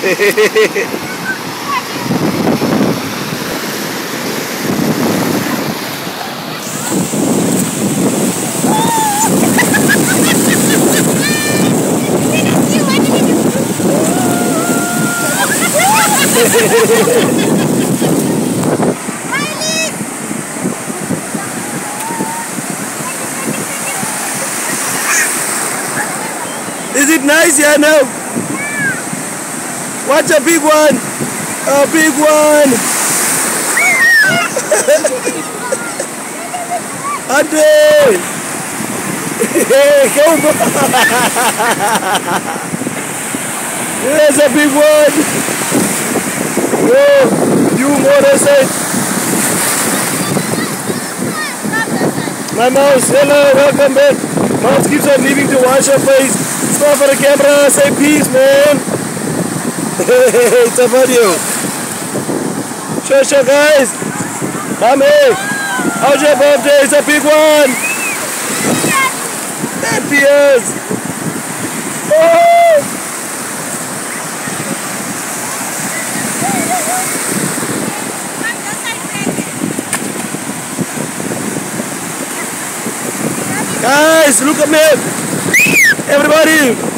Is it nice? Yeah, no. Watch a big one. A big one. Andre. Come on. There's a big one. Go. You more than say. My mouse. Hello. Welcome back. Mouse keeps on leaving to wash her face. Stop for the camera, say peace, man. It's a video. Sure, guys. Come here. How's your birthday? It's a big one. 10 years. Oh. Guys, look at me. Everybody.